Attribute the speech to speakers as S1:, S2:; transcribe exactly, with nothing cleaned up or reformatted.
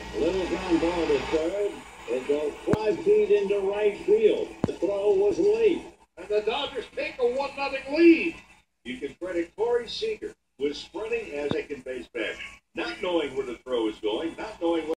S1: Little ground ball to third. It goes five feet into right field. The throw was late.
S2: And the Dodgers take a one nothing lead. You can credit Corey Seager with sprinting as second base back. Not knowing where the throw is going, not knowing what